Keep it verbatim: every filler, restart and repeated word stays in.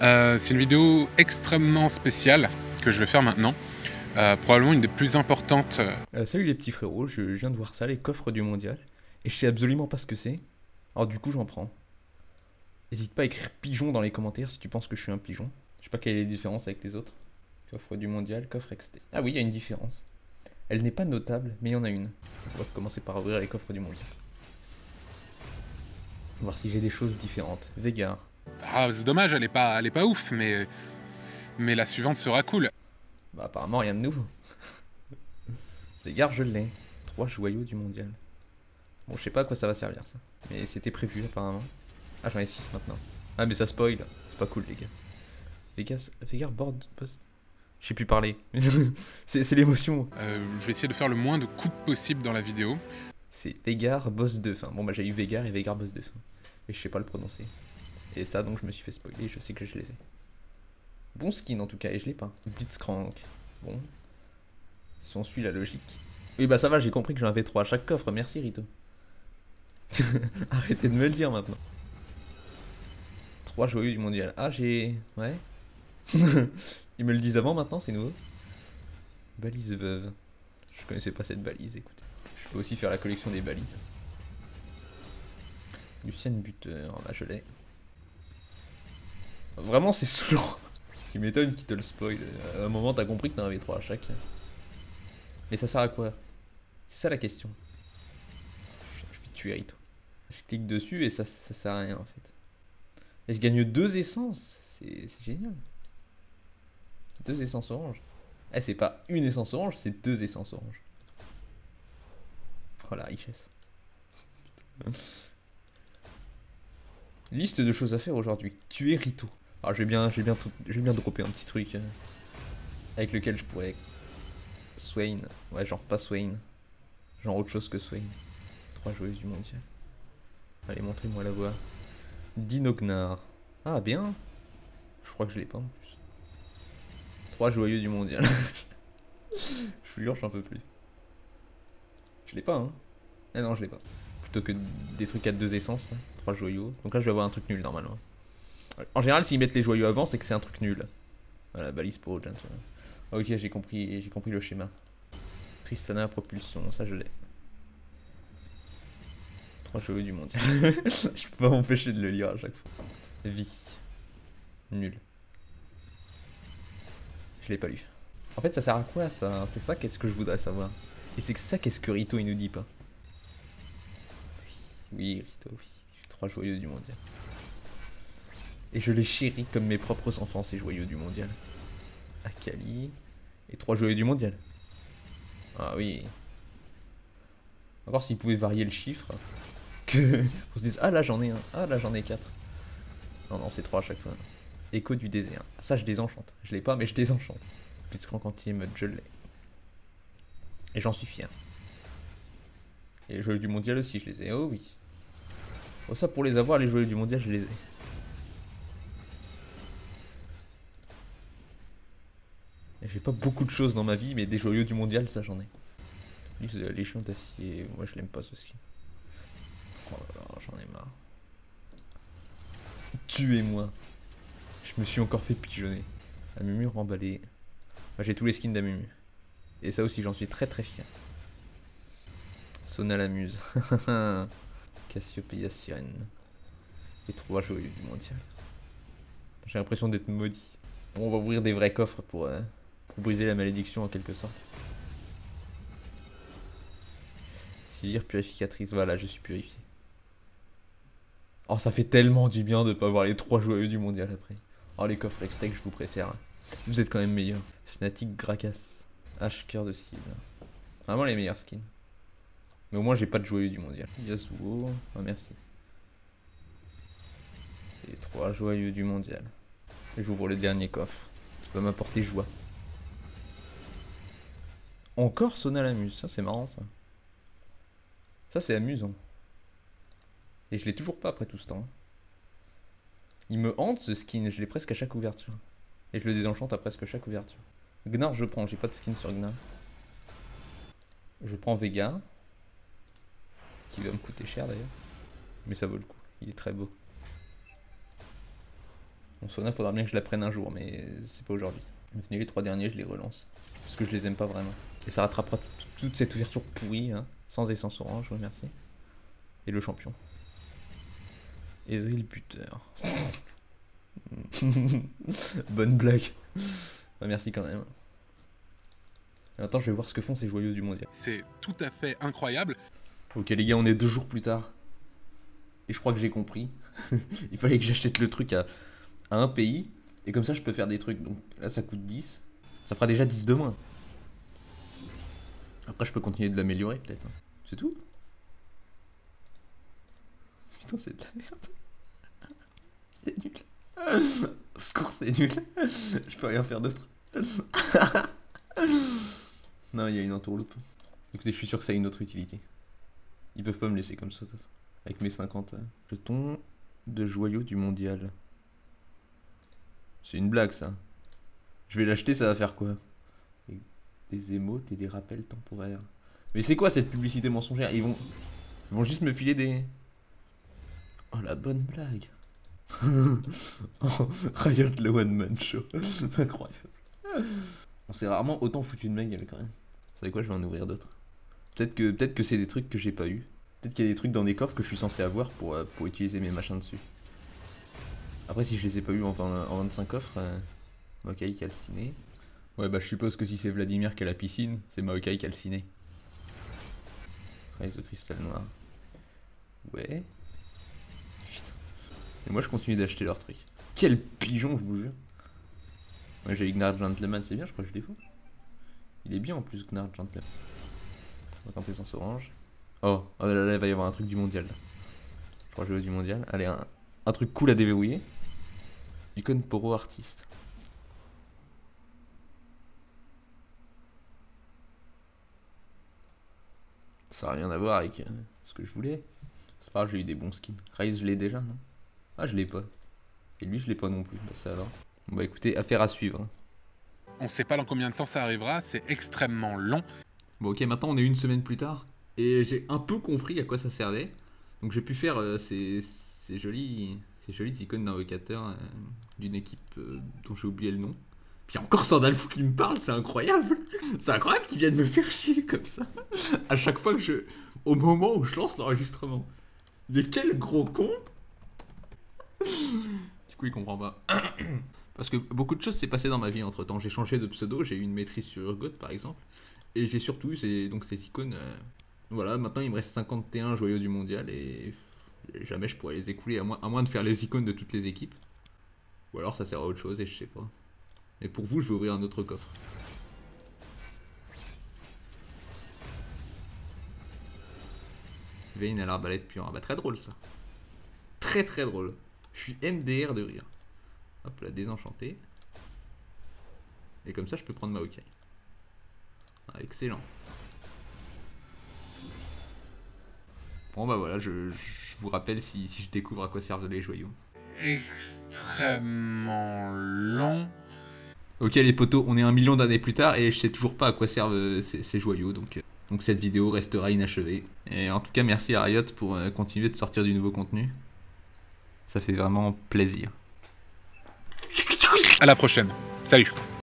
Euh, c'est une vidéo extrêmement spéciale que je vais faire maintenant. Euh, probablement une des plus importantes. Euh, salut les petits frérots, je, je viens de voir ça, les coffres du mondial. Et je sais absolument pas ce que c'est. Alors du coup j'en prends. N'hésite pas à écrire pigeon dans les commentaires si tu penses que je suis un pigeon. Je sais pas quelle est la différence avec les autres. Coffre du mondial, coffre X T. Ah oui, il y a une différence. Elle n'est pas notable, mais il y en a une. On va commencer par ouvrir les coffres du mondial. Voir si j'ai des choses différentes. Végar. Ah, c'est dommage, elle est pas, elle est pas ouf, mais, mais la suivante sera cool. Bah apparemment rien de nouveau. Végar, je l'ai. Trois joyaux du mondial. Bon, je sais pas à quoi ça va servir ça. Mais c'était prévu apparemment. Ah, j'en ai six maintenant. Ah, mais ça spoil. C'est pas cool, les gars. Vegas, Végar, board, post. Je sais plus parler. c'est l'émotion. Euh, je vais essayer de faire le moins de coupes possible dans la vidéo. C'est Végar, boss de fin. Bon, bah j'ai eu Végar et Végar, boss de fin. Et je sais pas le prononcer. Et ça, donc je me suis fait spoiler. Je sais que je les ai. Bon skin en tout cas, et je l'ai pas. Blitzcrank. Bon. Si on suit la logique. Oui, bah ça va, j'ai compris que j'en avais trois à chaque coffre. Merci, Rito. Arrêtez de me le dire maintenant. Trois joyeux du mondial. Ah, j'ai. Ouais. Ils me le disent avant maintenant, c'est nouveau. Balise veuve. Je connaissais pas cette balise, écoutez. Je peux aussi faire la collection des balises. Lucienne buteur, là je l'ai. Vraiment c'est saoulant. Ce qui m'étonne qui te le spoil. À un moment t'as compris que t'en avais trois à chaque. Mais ça sert à quoi? C'est ça la question. Je vais tuer Rito. Je clique dessus et ça, ça sert à rien en fait. Et je gagne deux essences. C'est génial. Deux essences orange. Eh, c'est pas une essence orange, c'est deux essences orange. Oh la richesse. Liste de choses à faire aujourd'hui. Tuer Rito. Alors j'ai bien, j'ai bien, j'ai bien droppé un petit truc euh, avec lequel je pourrais. Swain. Ouais, genre pas Swain. Genre autre chose que Swain. Trois joueuses du mondial. Allez, montrez-moi la voix. Dinognar. Ah, bien. Je crois que je l'ai pas en plus. Trois joyeux du mondial. Je vous jure, j'en peux plus. Je l'ai pas, hein. Ah non, je l'ai pas. Plutôt que des trucs à deux essences. Là. Trois joyaux. Donc là, je vais avoir un truc nul normalement. En général, s'ils mettent les joyaux avant, c'est que c'est un truc nul. Voilà, balise pour Odin. Ok, j'ai compris, j'ai compris le schéma. Tristana, propulsion, ça je l'ai. Trois joyaux du mondial. Je peux pas m'empêcher de le lire à chaque fois. Vie. Nul. Je l'ai pas lu. En fait, ça sert à quoi ça? C'est ça qu'est-ce que je voudrais savoir. Et c'est ça qu'est-ce que Rito il nous dit pas. Oui, Rito, oui. Je suis trois joyeux du mondial. Et je les chéris comme mes propres enfants, ces joyeux du mondial. Akali. Et trois joyeux du mondial. Ah oui. On va voir s'ils pouvaient varier le chiffre. Que on se dise, ah là j'en ai un, ah là j'en ai quatre. Non, non, c'est trois à chaque fois. Écho du désert. Ça, je désenchante. Je l'ai pas, mais je désenchante. Blitzcrank anti-émeute, je l'ai. Et j'en suis fier. Et les joyeux du mondial aussi, je les ai. Oh oui. Oh, ça, pour les avoir, les joyeux du mondial, je les ai. J'ai pas beaucoup de choses dans ma vie, mais des joyeux du mondial, ça j'en ai. Les chiens d'acier, moi je l'aime pas ce skin. Oh là là, j'en ai marre. Tuez-moi. Je me suis encore fait pigeonner. Amumu remballé. Moi, j'ai tous les skins d'Amumu. Et ça aussi, j'en suis très très fier. Sona la muse. Cassiopeia sirène. Et trois joyeux du mondial. J'ai l'impression d'être maudit. Bon, on va ouvrir des vrais coffres pour, euh, pour briser la malédiction en quelque sorte. Sivir purificatrice, voilà, je suis purifié. Oh, ça fait tellement du bien de pas avoir les trois joyeux du mondial après. Oh, les coffres X-Tech, je vous préfère. Vous êtes quand même meilleurs. Fnatic Gragas. H cœur de cible. Vraiment les meilleurs skins. Mais au moins, j'ai pas de joyeux du mondial. Yasuo. Ah, merci. Et trois joyeux du mondial. Et j'ouvre le dernier coffre. Qui va m'apporter joie. Encore Sona la muse. Ça, c'est marrant, ça. Ça, c'est amusant. Et je l'ai toujours pas après tout ce temps. Il me hante ce skin. Je l'ai presque à chaque ouverture. Et je le désenchante à presque chaque ouverture. Gnar, je prends. J'ai pas de skin sur Gnar. Je prends Vega. Qui va me coûter cher d'ailleurs. Mais ça vaut le coup. Il est très beau. Bon, Sona, faudra bien que je la prenne un jour, mais c'est pas aujourd'hui. Venez, les trois derniers, je les relance. Parce que je les aime pas vraiment. Et ça rattrapera toute cette ouverture pourrie, hein, sans essence orange, je vous remercie. Et le champion. Ezreal le buteur. Bonne blague. Bah, merci quand même. Et attends, je vais voir ce que font ces joyaux du mondial. C'est tout à fait incroyable. Ok les gars, on est deux jours plus tard. Et je crois que j'ai compris. Il fallait que j'achète le truc à, à un pays. Et comme ça, je peux faire des trucs. Donc là, ça coûte dix. Ça fera déjà dix de moins. Après, je peux continuer de l'améliorer, peut-être. Hein. C'est tout. Putain, c'est de la merde. C'est nul. Au secours, c'est nul. Je peux rien faire d'autre. Non, il y a une entourloupe. Écoutez, je suis sûr que ça a une autre utilité. Ils peuvent pas me laisser comme ça, ça. Avec mes cinquante jetons de joyaux du mondial. C'est une blague, ça. Je vais l'acheter, ça va faire quoi? Des émotes et des rappels temporaires. Mais c'est quoi cette publicité mensongère? Ils vont... Ils vont juste me filer des... Oh, la bonne blague. Oh, Riot le one man show. Incroyable. On s'est rarement autant foutu de ma gueule quand même. Vous savez quoi, je vais en ouvrir d'autres. Peut-être que, peut-être que c'est des trucs que j'ai pas eu. Peut-être qu'il y a des trucs dans des coffres que je suis censé avoir pour, euh, pour utiliser mes machins dessus. Après, si je les ai pas eu en, vingt, en vingt-cinq coffres, euh, Maokai calciné. Ouais, bah je suppose que si c'est Vladimir qui a la piscine, c'est Maokai calciné. Rise de cristal noir. Ouais. Putain. Et moi, je continue d'acheter leurs trucs. Quel pigeon, je vous jure. Moi, j'ai Gnard Gentleman, c'est bien, je crois que je défaut. Il est bien en plus, Gnard Gentleman. Incandescence orange. Oh, oh là, là, il va y avoir un truc du mondial. Là. Je crois jouer du mondial. Allez, un, un truc cool à déverrouiller. Icône Poro artiste. Ça n'a rien à voir avec euh, ce que je voulais. C'est pas grave, j'ai eu des bons skins. Rise, je l'ai déjà, non? Ah, je l'ai pas. Et lui, je l'ai pas non plus. Bah, ça alors. Bon, bah écoutez, affaire à suivre. On sait pas dans combien de temps ça arrivera, c'est extrêmement long. Bon, ok, maintenant on est une semaine plus tard. Et j'ai un peu compris à quoi ça servait. Donc j'ai pu faire euh, ces, ces, jolis, ces jolies icônes d'invocateurs euh, d'une équipe euh, dont j'ai oublié le nom. Puis encore Sandalfou qui me parle, c'est incroyable. C'est incroyable qu'il vienne me faire chier comme ça. À chaque fois que je... Au moment où je lance l'enregistrement. Mais quel gros con. Du coup il comprend pas. Parce que beaucoup de choses s'est passé dans ma vie entre temps. J'ai changé de pseudo, j'ai eu une maîtrise sur Urgot par exemple. Et j'ai surtout eu ces, donc ces icônes... Euh... Voilà, maintenant il me reste cinquante et un joyaux du mondial et jamais je pourrais les écouler à moins, à moins de faire les icônes de toutes les équipes. Ou alors ça sert à autre chose et je sais pas. Mais pour vous, je vais ouvrir un autre coffre. Vayne à l'arbalète pure. Ah bah très drôle ça. Très très drôle. Je suis M D R de rire. Hop là, désenchanté. Et comme ça je peux prendre Maokai. Ah, excellent. Bon bah voilà, je, je vous rappelle si, si je découvre à quoi servent les joyaux. Extrêmement long. Ok les potos, on est un million d'années plus tard et je sais toujours pas à quoi servent euh, ces, ces joyaux, donc, euh, donc cette vidéo restera inachevée. Et en tout cas merci à Riot pour euh, continuer de sortir du nouveau contenu. Ça fait vraiment plaisir. À la prochaine. Salut.